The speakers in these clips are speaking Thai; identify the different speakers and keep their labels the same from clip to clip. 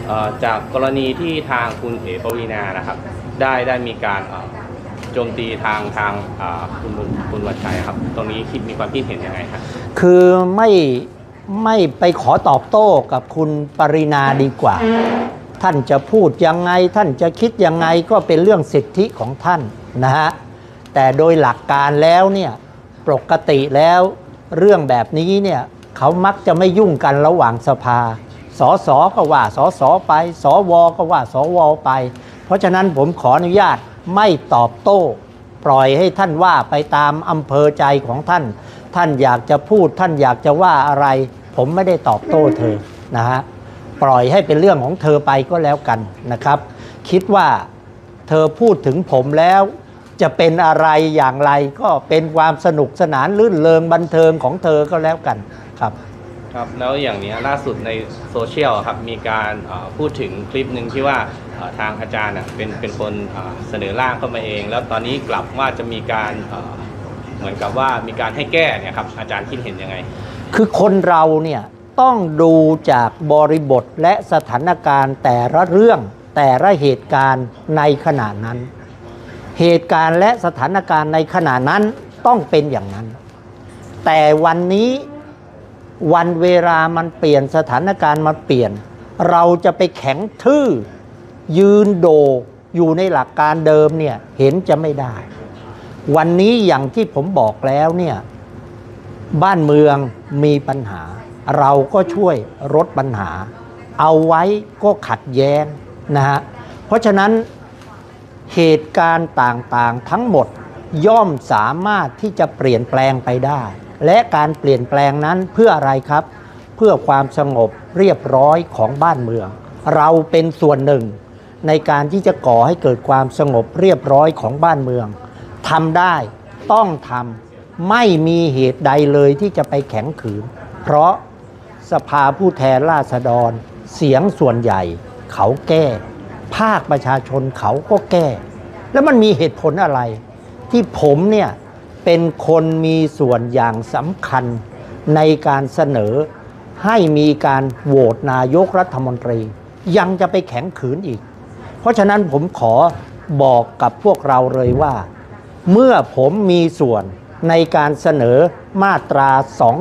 Speaker 1: จากกรณีที่ทางคุณเอ๋ปวีณานะครับได้มีการโจมตีทางคุณวันชัยครับตรงนี้มีความคิดเห็นยังไงครับ
Speaker 2: คือไม่ไปขอตอบโต้กับคุณปรินาดีกว่าท่านจะพูดยังไงท่านจะคิดยังไงก็เป็นเรื่องสิทธิของท่านนะฮะแต่โดยหลักการแล้วเนี่ยปกติแล้วเรื่องแบบนี้เนี่ยเขามักจะไม่ยุ่งกันระหว่างสภาสสก็ว่าสสไปสวก็ว่าสวไปเพราะฉะนั้นผมขออนุญาตไม่ตอบโต้ปล่อยให้ท่านว่าไปตามอำเภอใจของท่านท่านอยากจะพูดท่านอยากจะว่าอะไรผมไม่ได้ตอบโต้เธอนะฮะปล่อยให้เป็นเรื่องของเธอไปก็แล้วกันนะครับคิดว่าเธอพูดถึงผมแล้วจะเป็นอะไรอย่างไรก็เป็นความสนุกสนานลื่นเริงบันเทิงของเธอก็แล้วกันครับ
Speaker 1: ครับแล้วอย่างนี้ล่าสุดในโซเชียลครับมีการพูดถึงคลิปหนึ่งที่ว่าทางอาจารย์เป็นคนเสนอร่างเข้ามาเองแล้วตอนนี้กลับว่าจะมีการเหมือนกับว่ามีการให้แก้เนี่ยครับอาจารย์คิดเห็นยังไง
Speaker 2: คือคนเราเนี่ยต้องดูจากบริบทและสถานการณ์แต่ละเรื่องแต่ละเหตุการณ์ในขณะนั้นเหตุการณ์และสถานการณ์ในขณะนั้นต้องเป็นอย่างนั้นแต่วันนี้วันเวลามันเปลี่ยนสถานการณ์มันเปลี่ยนเราจะไปแข็งทื่อยืนโดอยู่ในหลักการเดิมเนี่ยเห็นจะไม่ได้วันนี้อย่างที่ผมบอกแล้วเนี่ยบ้านเมืองมีปัญหาเราก็ช่วยลดปัญหาเอาไว้ก็ขัดแย้งนะฮะเพราะฉะนั้นเหตุการณ์ต่างๆทั้งหมดย่อมสามารถที่จะเปลี่ยนแปลงไปได้และการเปลี่ยนแปลงนั้นเพื่ออะไรครับเพื่อความสงบเรียบร้อยของบ้านเมืองเราเป็นส่วนหนึ่งในการที่จะก่อให้เกิดความสงบเรียบร้อยของบ้านเมืองทำได้ต้องทำไม่มีเหตุใดเลยที่จะไปแข็งขืนเพราะสภาผู้แทนราษฎรเสียงส่วนใหญ่เขาแก้ภาคประชาชนเขาก็แก้แล้วมันมีเหตุผลอะไรที่ผมเนี่ยเป็นคนมีส่วนอย่างสำคัญในการเสนอให้มีการโหวตนายกรัฐมนตรียังจะไปแข็งขืนอีกเพราะฉะนั้นผมขอบอกกับพวกเราเลยว่าเมื่อผมมีส่วนในการเสนอมาตรา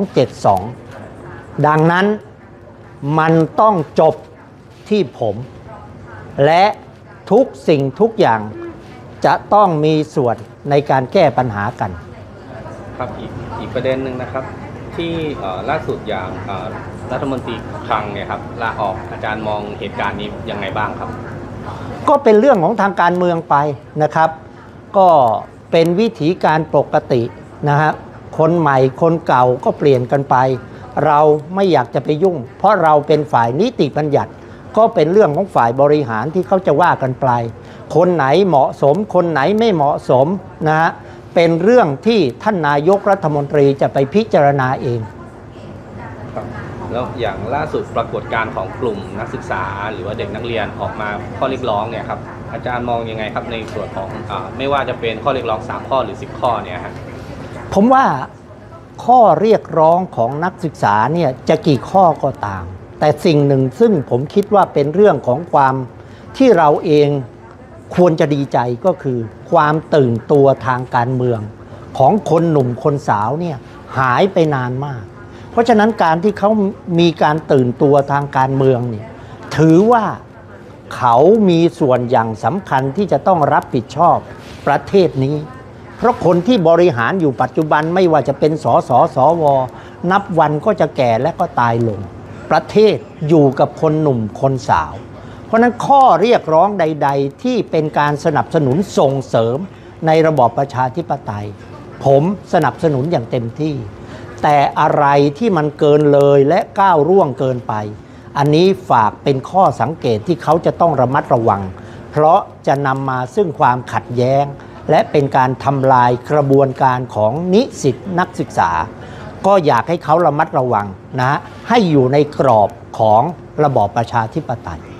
Speaker 2: 272ดังนั้นมันต้องจบที่ผมและทุกสิ่งทุกอย่างจะต้องมีส่วนในการแก้ปัญหากัน
Speaker 1: ครับอีกประเด็นหนึ่งนะครับที่ล่าสุดอย่างรัฐมนตรีคลังเนี่ยครับลาออกอาจารย์มองเหตุการณ์นี้ยังไงบ้างครับ
Speaker 2: ก็เป็นเรื่องของทางการเมืองไปนะครับก็เป็นวิถีการปกตินะฮะคนใหม่คนเก่าก็เปลี่ยนกันไปเราไม่อยากจะไปยุ่งเพราะเราเป็นฝ่ายนิติบัญญัติก็เป็นเรื่องของฝ่ายบริหารที่เขาจะว่ากันไปคนไหนเหมาะสมคนไหนไม่เหมาะสมนะฮะเป็นเรื่องที่ท่านนายกรัฐมนตรีจะไปพิจารณาเอง
Speaker 1: ครับแล้วอย่างล่าสุดปรากฏการณ์ของกลุ่มนักศึกษาหรือว่าเด็กนักเรียนออกมาข้อเรียกร้องเนี่ยครับอาจารย์มองยังไงครับในส่วนของไม่ว่าจะเป็นข้อเรียกร้อง3ข้อหรือ10ข้อเนี่ยครับ
Speaker 2: ผมว่าข้อเรียกร้องของนักศึกษาเนี่ยจะกี่ข้อก็ตามแต่สิ่งหนึ่งซึ่งผมคิดว่าเป็นเรื่องของความที่เราเองควรจะดีใจก็คือความตื่นตัวทางการเมืองของคนหนุ่มคนสาวเนี่ยหายไปนานมากเพราะฉะนั้นการที่เขามีการตื่นตัวทางการเมืองเนี่ยถือว่าเขามีส่วนอย่างสำคัญที่จะต้องรับผิดชอบประเทศนี้เพราะคนที่บริหารอยู่ปัจจุบันไม่ว่าจะเป็นสสสวนับวันก็จะแก่และก็ตายลงประเทศอยู่กับคนหนุ่มคนสาวเพราะนั้นข้อเรียกร้องใดๆที่เป็นการสนับสนุนส่งเสริมในระบอบประชาธิปไตยผมสนับสนุนอย่างเต็มที่แต่อะไรที่มันเกินเลยและก้าวล่วงเกินไปอันนี้ฝากเป็นข้อสังเกตที่เขาจะต้องระมัดระวังเพราะจะนำมาซึ่งความขัดแย้งและเป็นการทำลายกระบวนการของนิสิตนักศึกษาก็อยากให้เขาระมัดระวังนะให้อยู่ในกรอบของระบอบประชาธิปไตย